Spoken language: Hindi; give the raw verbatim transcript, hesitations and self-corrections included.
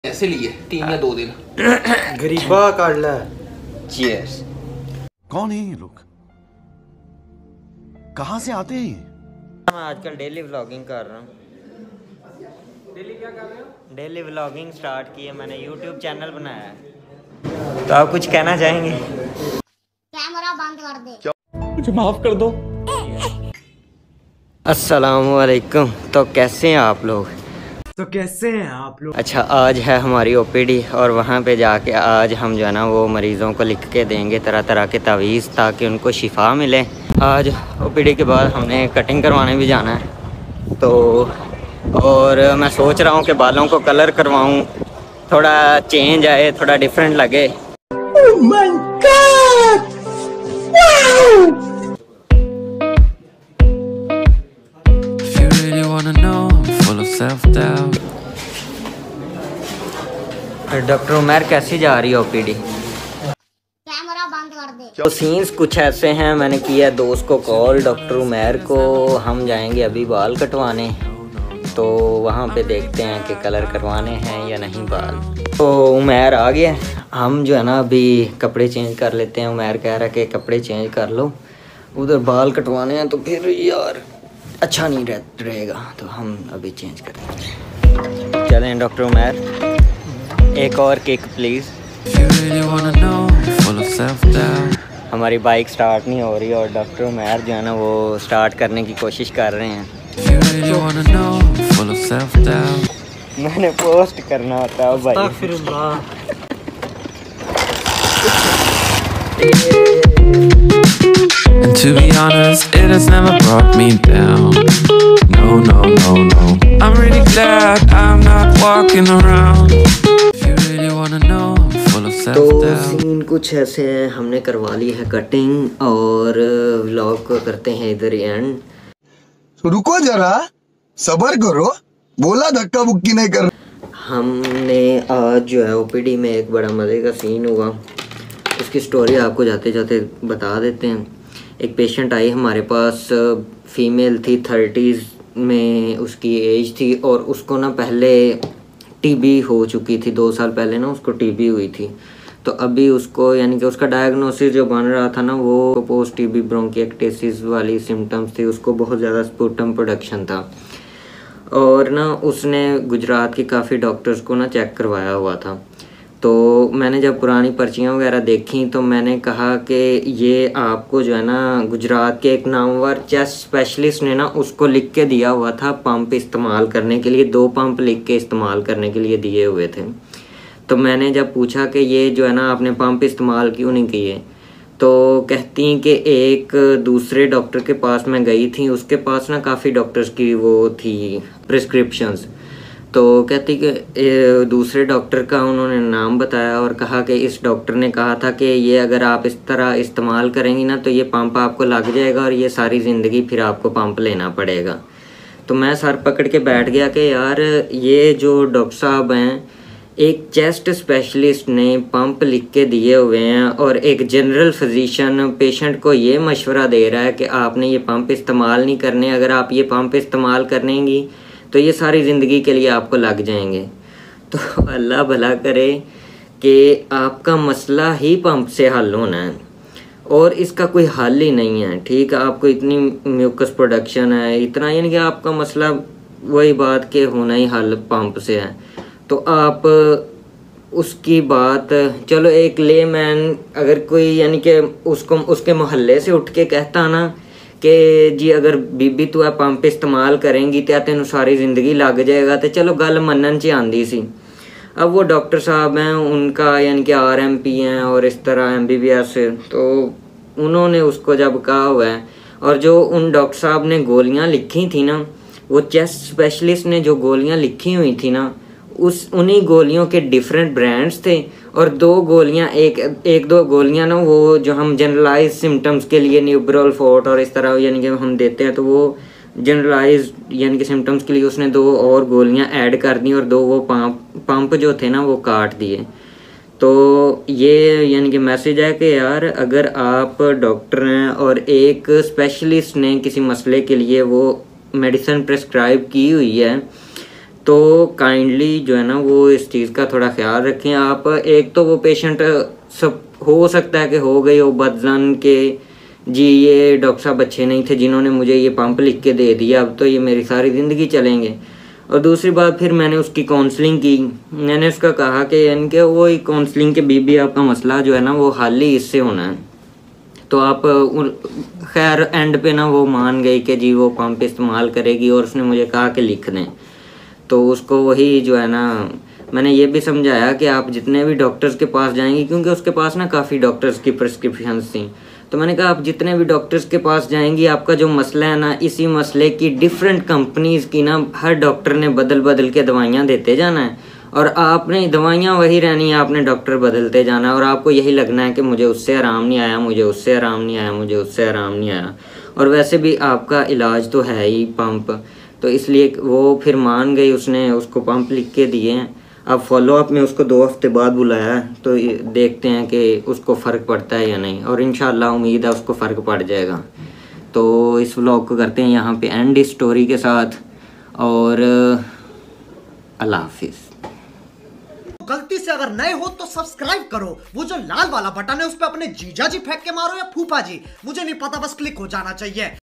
ऐसे लिए तीन या दो दिन गरीबा काट ला। चीयर्स। कौन है ये लोग, कहाँ से आते हैं? मैं आजकल डेली व्लॉगिंग कर रहा हूँ। डेली क्या कर रहे हो? डेली व्लॉगिंग स्टार्ट की है मैंने, यूट्यूब चैनल बनाया है। तो आप कुछ कहना चाहेंगे? कैमरा बंद कर दे। मुझे माफ कर दो। अस्सलामुअलैकुम। तो कैसे हैं आप लोग? तो कैसे हैं आप लोग? अच्छा, आज है हमारी ओपीडी और वहाँ पे जाके आज हम जो है ना वो मरीज़ों को लिख के देंगे तरह तरह के तावीज़ ताकि उनको शिफा मिले। आज ओपीडी के बाद हमने कटिंग करवाने भी जाना है, तो और मैं सोच रहा हूँ कि बालों को कलर करवाऊँ, थोड़ा चेंज आए, थोड़ा डिफरेंट लगे। Oh my God! Wow! If you really wanna know, I'm full of self-doubt. Doctor Umar कैसी जा रही है ओपीडी? कैमरा बंद कर दे। तो सीन्स कुछ ऐसे हैं, मैंने किया दोस्त को कॉल डॉक्टर उमर को, हम जाएंगे अभी बाल कटवाने, तो वहाँ पे देखते हैं कि कलर करवाने हैं या नहीं बाल। तो उमर आ गया, हम जो है ना अभी कपड़े चेंज कर लेते हैं। उमर कह रहा है कि कपड़े चेंज कर लो, उधर बाल कटवाने हैं तो फिर यार अच्छा नहीं रह, रहेगा, तो हम अभी चेंज करेंगे। चलें डॉक्टर उमर, एक और kick please. If you really wanna know, I'm full of self-doubt. हमारी बाइक स्टार्ट नहीं हो रही और डॉक्टर उमर जो है ना वो स्टार्ट करने की कोशिश कर रहे हैं। If you really wanna know, I'm full of self-doubt. मैंने पोस्ट करना होता है भाई। And to be honest, it has never brought me down. No, no, no, no. I'm really glad I'm not walking around. If you really wanna know, I'm full of तो self-doubt. सीन कुछ ऐसे हैं, हमने करवा ली है कटिंग और व्लॉग को करते हैं इधर ही एंड। रुको जरा, सब्र करो, बोला धक्का बुक्की नहीं कर। हमने आज जो है ओपीडी में एक बड़ा मज़े का सीन हुआ, उसकी स्टोरी आपको जाते जाते बता देते हैं। एक पेशेंट आई हमारे पास, फीमेल थी, थर्टीज़ में उसकी एज थी और उसको ना पहले टीबी हो चुकी थी, दो साल पहले ना उसको टीबी हुई थी। तो अभी उसको यानी कि उसका डायग्नोसिस जो बन रहा था ना वो पोस्ट टीबी ब्रोंकिएक्टेसिस वाली सिम्टम्स थी, उसको बहुत ज़्यादा स्पूटम प्रोडक्शन था और ना उसने गुजरात के काफ़ी डॉक्टर्स को ना चेक करवाया हुआ था। तो मैंने जब पुरानी पर्चियाँ वगैरह देखी तो मैंने कहा कि ये आपको जो है ना गुजरात के एक नामवर चेस्ट स्पेशलिस्ट ने ना उसको लिख के दिया हुआ था पंप इस्तेमाल करने के लिए, दो पंप लिख के इस्तेमाल करने के लिए दिए हुए थे। तो मैंने जब पूछा कि ये जो है ना आपने पंप इस्तेमाल क्यों नहीं किए, तो कहती कि एक दूसरे डॉक्टर के पास मैं गई थी, उसके पास ना काफ़ी डॉक्टर्स की वो थी प्रिस्क्रिप्शंस। तो कहती कि दूसरे डॉक्टर का उन्होंने नाम बताया और कहा कि इस डॉक्टर ने कहा था कि ये अगर आप इस तरह इस्तेमाल करेंगी ना तो ये पंप आपको लग जाएगा और ये सारी ज़िंदगी फिर आपको पंप लेना पड़ेगा। तो मैं सर पकड़ के बैठ गया कि यार ये जो डॉक्टर साहब हैं, एक चेस्ट स्पेशलिस्ट ने पंप लिख के दिए हुए हैं और एक जनरल फिजिशियन पेशेंट को ये मशवरा दे रहा है कि आपने ये पंप इस्तेमाल नहीं करने, अगर आप ये पंप इस्तेमाल करेंगी तो ये सारी ज़िंदगी के लिए आपको लग जाएंगे। तो अल्लाह भला करे कि आपका मसला ही पंप से हल होना है और इसका कोई हल ही नहीं है। ठीक है, आपको इतनी म्यूकस प्रोडक्शन है, इतना यानी कि आपका मसला वही बात के होना ही हल पंप से है। तो आप उसकी बात, चलो एक लेमैन अगर कोई यानी कि उसको उसके मोहल्ले से उठ के कहता ना कि जी अगर बीबी तू पंप इस्तेमाल करेंगी तो तेन सारी ज़िंदगी लग जाएगा, तो चलो गल मनन च आंदी सी। अब वो डॉक्टर साहब हैं, उनका यानी कि आर एम पी हैं और इस तरह एम बी बी एस, तो उन्होंने उसको जब कहा हुआ है और जो उन डॉक्टर साहब ने गोलियां लिखी थी ना, वो चेस्ट स्पेशलिस्ट ने जो गोलियां लिखी हुई थी ना, उस उन्हीं गोलियों के डिफरेंट ब्रांड्स थे और दो गोलियां एक एक दो गोलियां ना वो जो हम जनरलाइज सिम्टम्स के लिए न्यूब्रोल फोर्ट और इस तरह यानी कि हम देते हैं, तो वो जनरलाइज यानी कि सिम्टम्स के लिए उसने दो और गोलियां ऐड कर दी और दो वो पंप पंप जो थे ना वो काट दिए। तो ये यानी कि मैसेज है कि यार अगर आप डॉक्टर हैं और एक स्पेशलिस्ट ने किसी मसले के लिए वो मेडिसिन प्रिस्क्राइब की हुई है तो काइंडली जो है ना वो इस चीज़ का थोड़ा ख्याल रखें आप। एक तो वो पेशेंट सब हो सकता है कि हो गई हो बदजन के जी ये डॉक्टर साहब अच्छे नहीं थे जिन्होंने मुझे ये पंप लिख के दे दिया, अब तो ये मेरी सारी ज़िंदगी चलेंगे। और दूसरी बात फिर मैंने उसकी काउंसलिंग की, मैंने उसका कहा कि इनके वो काउंसलिंग के बीबी आपका मसला जो है ना वो हल ही इससे होना है। तो आप खैर एंड पे ना वो मान गई कि जी वो पंप इस्तेमाल करेगी और उसने मुझे कहा कि लिख दें। तो उसको वही जो है ना मैंने ये भी समझाया कि आप जितने भी डॉक्टर्स के पास जाएंगी, क्योंकि उसके पास ना काफ़ी डॉक्टर्स की प्रिस्क्रिप्शंस थी, तो मैंने कहा आप जितने भी डॉक्टर्स के पास जाएंगी आपका जो मसला है ना इसी मसले की डिफरेंट कंपनीज़ की ना हर डॉक्टर ने बदल बदल के दवाइयाँ देते जाना है और आपने दवाइयाँ वही रहनी है, आपने डॉक्टर बदलते जाना है और आपको यही लगना है कि मुझे उससे आराम नहीं आया, मुझे उससे आराम नहीं आया, मुझे उससे आराम नहीं आया। और वैसे भी आपका इलाज तो है ही पंप, तो इसलिए वो फिर मान गई, उसने उसको पंप लिख के दिए हैं। अब फॉलोअप में उसको दो हफ्ते बाद बुलाया है, तो देखते हैं कि उसको फ़र्क पड़ता है या नहीं, और इंशाल्लाह उम्मीद है उसको फ़र्क पड़ जाएगा। तो इस व्लॉग को करते हैं यहाँ पे एंड इस स्टोरी के साथ, और अल्लाह हाफिज़। गलती से अगर नए हो तो सब्सक्राइब करो, वो जो लाल वाला बटन है उस पर अपने जीजा जी फेंक के मारो या फूफा जी, मुझे नहीं पता, बस क्लिक हो जाना चाहिए।